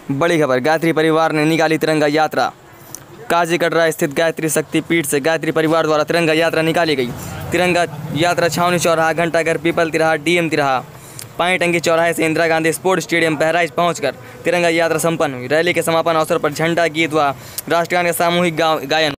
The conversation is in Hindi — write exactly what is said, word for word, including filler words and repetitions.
बड़ी खबर, गायत्री परिवार ने निकाली तिरंगा यात्रा। काजी कटरा स्थित गायत्री शक्ति पीठ से गायत्री परिवार द्वारा तिरंगा यात्रा निकाली गई। तिरंगा यात्रा छावनी चौराहा, घंटाघर, पीपल तिराहा, डीएम तिराहा, पानी टंकी चौराहे से इंदिरा गांधी स्पोर्ट्स स्टेडियम बहराइच पहुंचकर तिरंगा यात्रा संपन्न हुई। रैली के समापन अवसर पर झंडा गीत व राष्ट्रगान का सामूहिक गायन